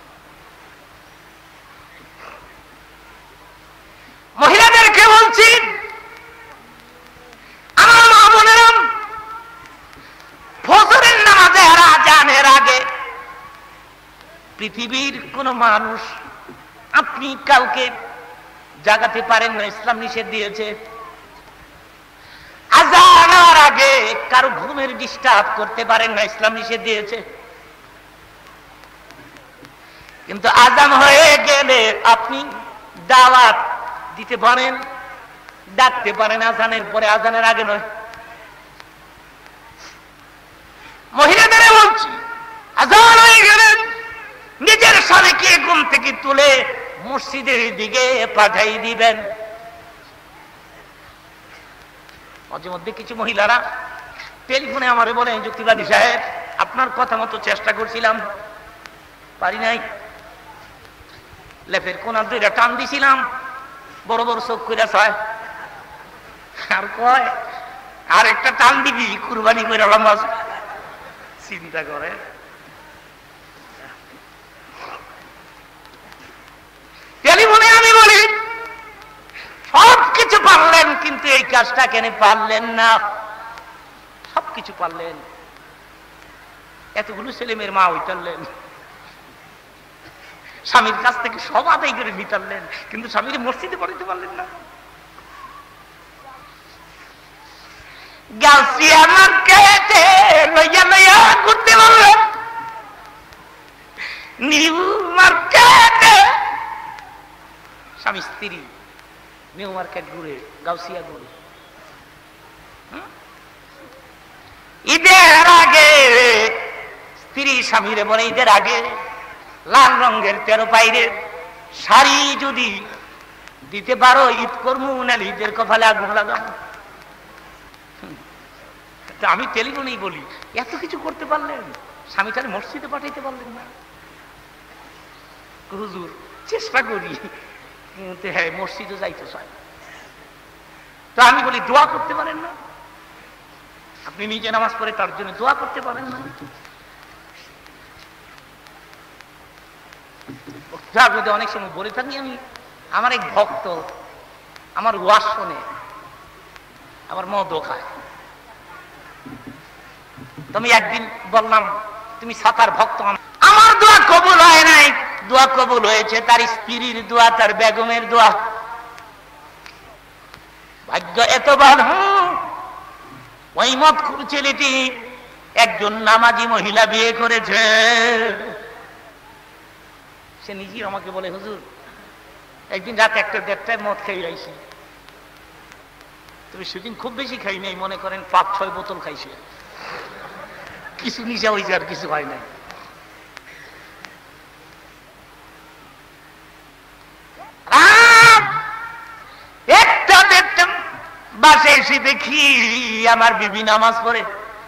মহিলাদেরকে বলছি, আমার মা বোনেরা, ফজরের নামাজে আজানের আগে পৃথিবীর কোন মানুষ আপনি কাউকে জাগাতে পারেন না, ইসলাম নিষেধ দিয়েছে। আজানের আগে কারো ঘুমের ডিস্টার্ব করতে পারেন না, ইসলাম নিষেধ দিয়েছে। কিন্তু আজান হয়ে গেলে আপনি দাওয়াত দিতে পারেন, ডাকতে পারেন, আজানের পরে, আজানের আগে নয়। মহিলাদের বলছি, আজান হয়ে গেলেন নিজের স্বামীকে ঘুম থেকে তুলে মসজিদের দিকে পাঠাই দিবেন। মাঝে মধ্যে কিছু মহিলারা টেলিফোনে আমারে বলে, যুক্তিবাদী সাহেব আপনার কথা মতো চেষ্টা করছিলাম, পারি নাই, লেপের কোনার দুইটা টান দিছিলাম, বড় বড় চোখ করে ছয়, আর কয় আর একটা টান দিবি কুরবানি করে লম্বা। চিন্তা করে টেলিফোনে আমি বলি সবকিছু পারলেন, কিন্তু এই কাজটা কেন পারলেন না? সবকিছু পারলেন, এতগুলো ছেলে মেয়ের মা হইতারলেন, স্বামীর কাছ থেকে সব আদায় করে নিতারলেন, কিন্তু স্বামীকে মসজিদে পড়াইতে পারলেন না। গাছিয়া মার্কেটে লইয়া লইয়া ঘুরতে পারলেন, নিউ মার্কেটে স্বামী স্ত্রী নিউ মার্কেট ঘুরে, গাউসিয়া ঘুরে। ঈদের আগে স্ত্রী স্বামীরে বলে, ঈদের আগে লাল রঙের 13 পাইরে শাড়ি যদি দিতে পারো ঈদ করবো, নাহলে ঈদের কপালে আগুন লাগাবো। আমি টেলিফোনেই বলি, এত কিছু করতে পারলেন, স্বামীটারে মসজিদে পাঠাইতে পারলেন না। হুজুর চেষ্টা করি, কিন্তু হ্যাঁ মসজিদে যাইতে চাই। তো আমি বলি, দোয়া করতে পারেন না? আপনি নিজে নামাজ পড়ে তার জন্য দোয়া করতে পারেন না? অনেক সময় বলে থাকি আমি, আমার এক ভক্ত আমার ওয়াজ শোনে, আমার মদও খায়। তুমি একদিন বললাম, তুমি সাতার ভক্ত, আমার দোয়া কবুল হয় নাই, দোয়া কবুল হয়েছে তার স্ত্রীর দোয়া, তার বেগমের দোয়া। ভাগ্য এত ভালো, ওই মতখুর ছেলেটি একজন নামাজি মহিলা বিয়ে করেছে। সে নিজেই আমাকে বলে, হুজুর একদিন রাত 1-1:30টায় মদ খেয়ে আইছি, তবে সেদিন খুব বেশি খাই নাই, মনে করেন 5-6 বোতল খাইছে, কিছু নিশা হয়েছে আর কিছু হয় নাই। একটা দেখতাম বাসে এসে দেখি আমার বিবি নামাজ পড়ে,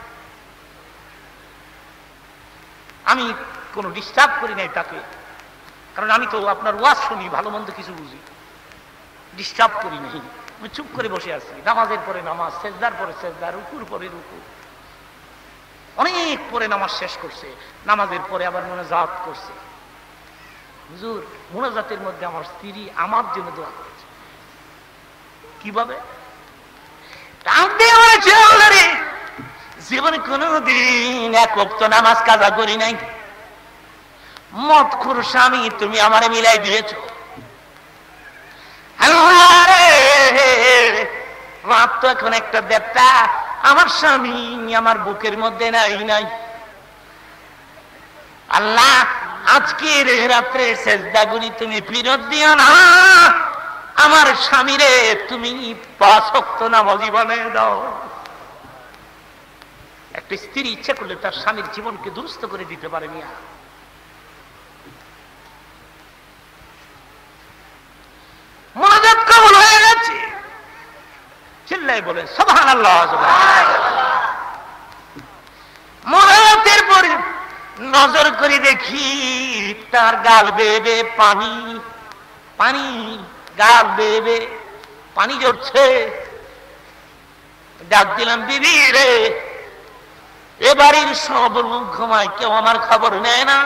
আমি কোনো ডিস্টার্ব করি নাই তাকে, কারণ আমি তো আপনার ওয়াজ শুনি, ভালো মন্দ কিছু বুঝি, ডিস্টার্ব করি নাই, আমি চুপ করে বসে আছি। নামাজের পরে নামাজ, সেজদার পরে সেজদা, রুকুর পরে রুকু। অনেক পরে নামাজ শেষ করছে, নামাজের পরে আবার মোনাজাত করছে। হুজুর, মোনাজাতের মধ্যে আমার স্ত্রী আমার জন্য দোয়া করেছে। কিভাবে? জীবনে কোনদিন এক ওয়াক্ত নামাজ কাজা করি নাই, মদখোর স্বামী তুমি আমারে মিলাই দিয়েছ। রাত তো এখন একটা দেড়টা, আমার স্বামী আমার বুকের মধ্যে নাই। আল্লাহ, আজকের রাত্রে সেজদাগুলি তুমি ফিরত দিও না, আমার স্বামীরে তুমি 5 ওয়াক্ত নামাজি বানিয়ে দাও। একটা স্ত্রী ইচ্ছা করলে তার স্বামীর জীবনকে দুরুস্ত করে দিতে পারে মিয়া। মোনাজাত কবুল হয়ে গেছে, চিল্লাই বলেন সুবহানাল্লাহ। মোনাজাতের পরে নজর করে দেখি তার গাল বেয়ে পানি, গাল বেয়ে পানি ঝরছে। ডাক দিলাম, বিবি রে, এ বাড়ির সব লোক ঘুমায়, কেউ আমার খবর নেয় না।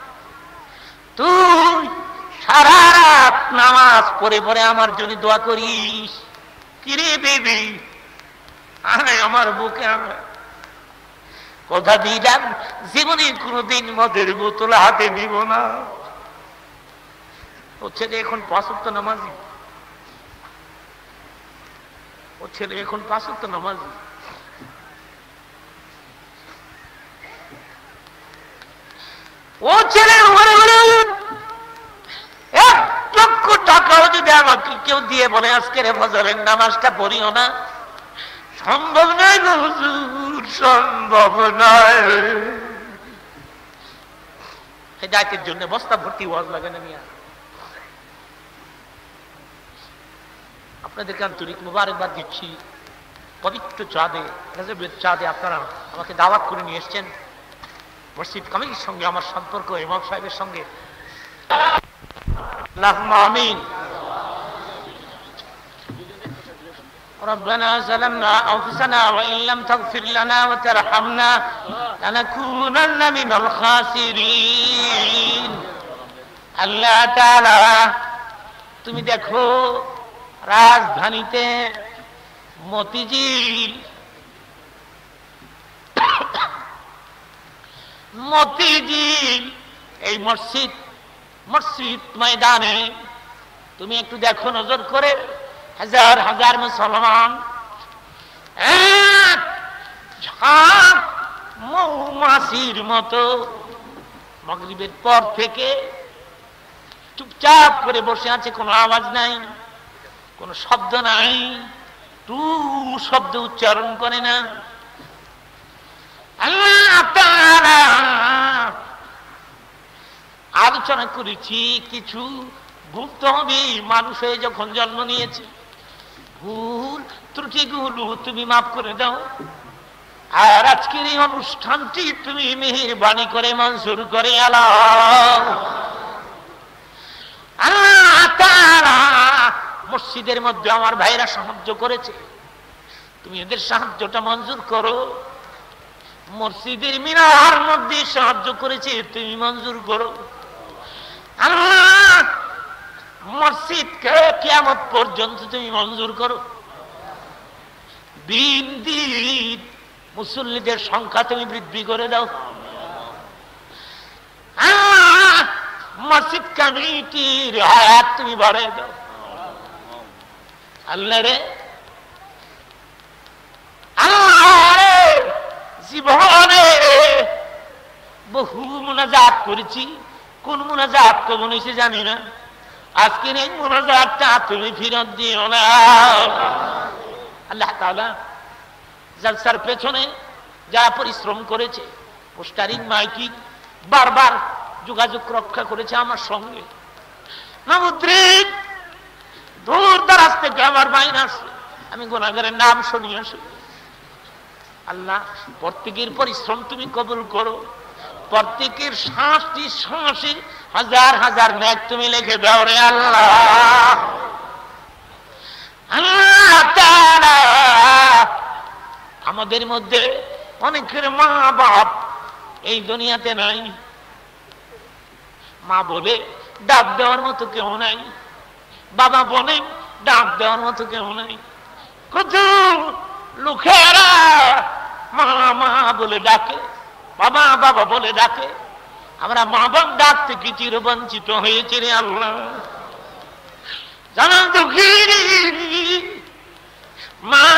তুই সারা রাত নামাজ পড়ে পড়ে আমার জন্য দোয়া করিস। কিরে বেবি, আমার বুকে কথা দিলাম জীবনে কোনদিন মদের বোতল হাতে নিব না। ও ছেলে এখন 5 ওয়াক্ত নামাজি, ও ছেলে এখন 5 ওয়াক্ত নামাজি। ও ছেলে ঘরে ঘরে 1 লক্ষ টাকাও যদি আমাকে কেউ দিয়ে বলে আজকে ফজরের নামাজটা পড়িও না, সম্ভব নয় হুজুর, সম্ভব নয়। হেদায়েতের জন্য বস্তা ভর্তি ওয়াজ লাগে না মিয়া। আপনাদেরকে আন্তরিক মুবারকবাদ দিচ্ছি। পবিত্র চাঁদে, রজবের চাঁদে আপনারা আমাকে দাওয়াত করে নিয়ে এসছেন। মসজিদ কমিটির সঙ্গে আমার সম্পর্ক ইমাম সাহেবের সঙ্গে। আল্লাহুম্মা আমিন। ربنا ظلمنا أنفسنا وإن لم تغفر لنا وترحمنا لنكونن من الخاسرين। আল্লাহ তাআলা, তুমি দেখো রাজধানীতে মতিঝিল এই মসজিদ ময়দানে তুমি একটু দেখো নজর করে, হাজার হাজার মুসলমান ঝাঁক মৌমাছির মতো মাগরিবের পর থেকে চুপচাপ করে বসে আছে, কোনো আওয়াজ নাই, কোনো শব্দ নাই, টু শব্দ উচ্চারণ করে না। আল্লাহ তাআলা আলোচনা করেছি কিছু ভুক্তভোগী মানুষ হয়ে যখন জন্ম নিয়েছে, ভুল ত্রুটিগুলো তুমি মাফ করে দাও। আর আজকের এই অনুষ্ঠানটি তুমি মেহেরবানি করে মঞ্জুর করে আল্লাহ। আল্লাহ তাআলা মসজিদের মধ্যে আমার ভাইরা সাহায্য করেছে, তুমি এদের সাহায্যটা মঞ্জুর করো। মসজিদের মিনার মধ্যে সাহায্য করেছে, তুমি মঞ্জুর করো। আল্লাহ মসজিদকে কিয়ামত পর্যন্ত তুমি মঞ্জুর করো। দিন দিন মুসল্লিদের সংখ্যা তুমি বৃদ্ধি করে দাও। আল্লাহ মসজিদ কমিটির হায়াত তুমি বাড়ায় দাও। আল্লাহ রে, জীবনে বহু মুনাজাত করেছি, কোন মুনাজাত কবুল হয়েছে জানি না। আজকের এই মুনাজাতটা তুমি ফিরত দিও না। আল্লাহ তাআলা জালসার পেছনে যারা পরিশ্রম করেছে, পোস্টারিং, মাইকিং, বারবার যোগাযোগ রক্ষা করেছে আমার সঙ্গে, নবদ্বীপ দূর দারাজ থেকে আমার বাইরে আসছে, আমি গুনাহগারের নাম শুনিয়ে শুনি। আল্লাহ প্রত্যেকের পরিশ্রম তুমি কবুল করো, প্রত্যেকের শ্বাসটি শ্বাসে হাজার হাজার নেক তুমি লিখে দাও রে আল্লাহ। আল্লাহ তাআলা আমাদের মধ্যে অনেকের মা বাপ এই দুনিয়াতে নাই, মা বলে ডাক দেওয়ার মতো কেউ নাই, বাবা বলে ডাক দেওয়ার মতো কেউ নাই। কত লোকেরা মা মা বলে ডাকে, বাবা বাবা বলে ডাকে, আমরা মা বাপ ডাক থেকে চিরবঞ্চিত হয়েছে রে আল্লাহ। জানা দুঃখী মা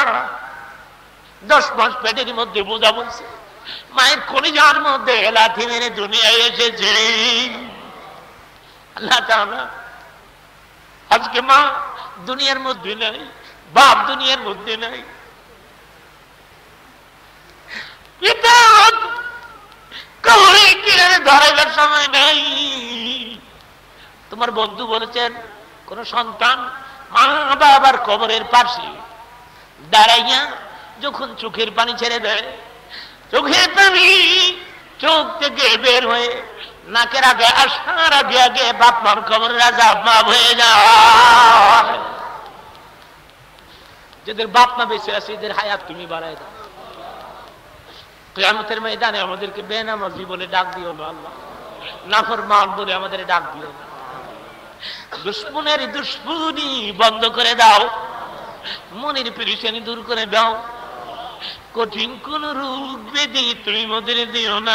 10 মাস পেটের মধ্যে বোঝা বলছে, মায়ের কলিজার মধ্যে লাথি মেরে দুনিয়ায় এসেছে। আল্লাহ তাআলা আজকে মা দুনিয়ার মধ্যে নাই, বাপ দুনিয়ার মধ্যে নাই, ধরাইবার সময় নাই। তোমার বন্ধু বলেছেন কোন সন্তান মা বাবার কবরের পাশে দাঁড়াইয়া যখন চোখের পানি ছেড়ে দেয়, চোখের পানি চোখ থেকে বের হয়ে নাকের আগে আসার আগে আগে বাপ মার কবরের আযাব মাফ হয়ে যায়। যাদের বাপ মা বেঁচে আছে এদের হায়াত তুমি বাড়ায় দাও। কিয়ামতের ময়দানে আমাদেরকে বেনামাজি বলে ডাক দিও না আল্লাহ, নাফরমান বলে আমাদের ডাক দিও না। দুশ্মনের দুশ্মনী বন্ধ করে দাও, মনের পেরেশানি দূর করে দাও। কঠিন কোন রোগ ব্যাধি তুমি মোদের দিও না,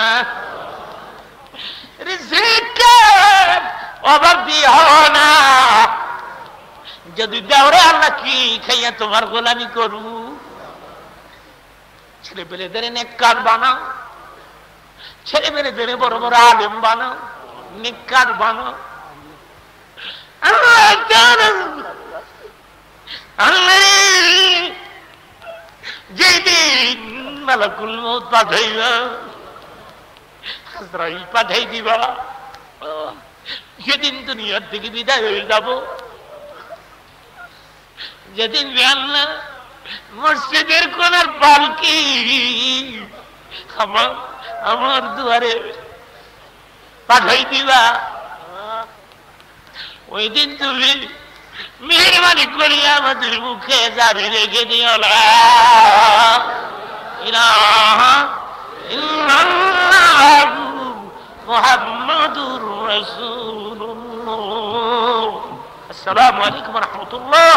রিজিকের অভাব দিও না। যদি দেওরে আল্লাহ কি খাইয়া তোমার গোলামি করবো। ছেলে পেলেদের নেককার বানাও, ছেলে পেলেদের বড় বড় আলেম বানাও, নেককার বানাও। যেদিন মালাকুল মউত পাঠাইবা, আজরাইল পাঠাই দিবা, যেদিন দুনিয়ার থেকে বিদায় হয়ে যাব, যেদিন আল্লাহ মসজিদের কোনার পালকি আমার দুয়ারে পাঠাই দিবা, ওই দিন তুমি মেহরবানি করিয়া আমাদের মুখে জারি রেখে দিও লা ইলাহা ইল্লাল্লাহ মুহাম্মাদুর রাসূলুল্লাহ। আসসালামু আলাইকুম ওয়া রাহমাতুল্লাহ।